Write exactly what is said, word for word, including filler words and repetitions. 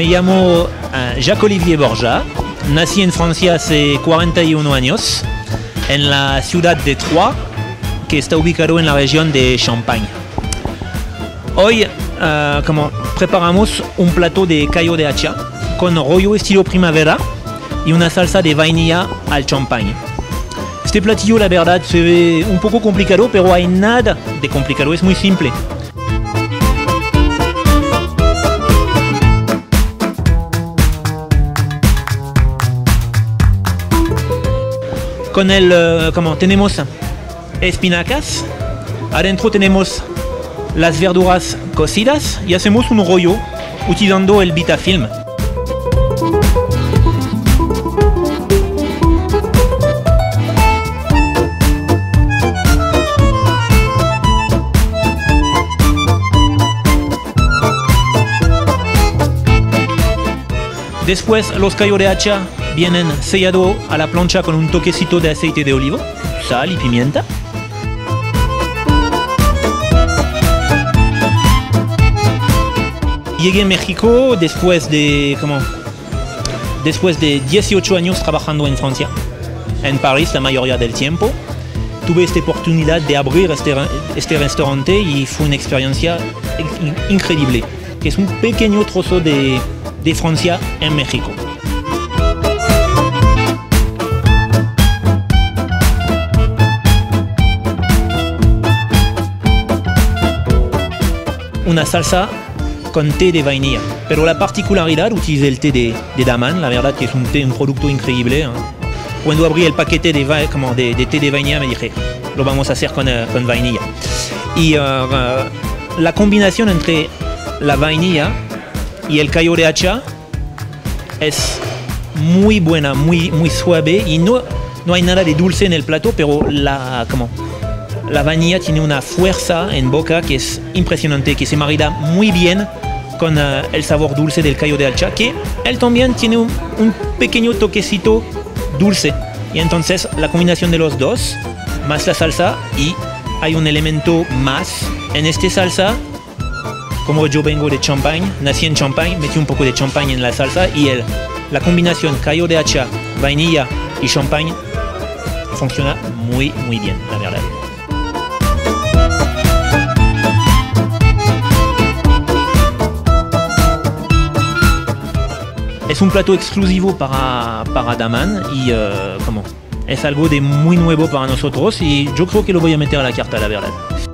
Me llamo uh, Jacques-Olivier Borja, nací en Francia hace cuarenta y uno años, en la ciudad de Troyes, que está ubicado en la región de Champagne. Hoy uh, como preparamos un plato de callo de hacha con rollo estilo primavera y una salsa de vainilla al champagne. Este platillo, la verdad, se ve un poco complicado, pero hay nada de complicado, es muy simple. Con el, uh, como tenemos espinacas, adentro tenemos las verduras cocidas y hacemos un rollo utilizando el Vitafilm. Después los callos de hacha vienen sellados a la plancha con un toquecito de aceite de olivo, sal y pimienta. Llegué a México después de, como, después de dieciocho años trabajando en Francia, en París la mayoría del tiempo. Tuve esta oportunidad de abrir este, este restaurante y fue una experiencia increíble, que es un pequeño trozo de, de Francia en México. Una salsa con té de vainilla, pero la particularidad, utilicé el té de, de Daman, la verdad que es un, té, un producto increíble. ¿eh? Cuando abrí el paquete de, como de, de té de vainilla me dije, lo vamos a hacer con, uh, con vainilla. Y uh, uh, la combinación entre la vainilla y el callo de hacha es muy buena, muy, muy suave y no, no hay nada de dulce en el plato, pero la, como, la vainilla tiene una fuerza en boca que es impresionante, que se marida muy bien con uh, el sabor dulce del callo de hacha, que él también tiene un, un pequeño toquecito dulce. Y entonces la combinación de los dos, más la salsa, y hay un elemento más en esta salsa. Como yo vengo de Champagne, nací en Champagne, metí un poco de champagne en la salsa y el, la combinación callo de hacha, vainilla y champagne funciona muy muy bien, la verdad. Es un plato exclusivo para, para Daman y uh, como, es algo de muy nuevo para nosotros y yo creo que lo voy a meter a la carta, la verdad.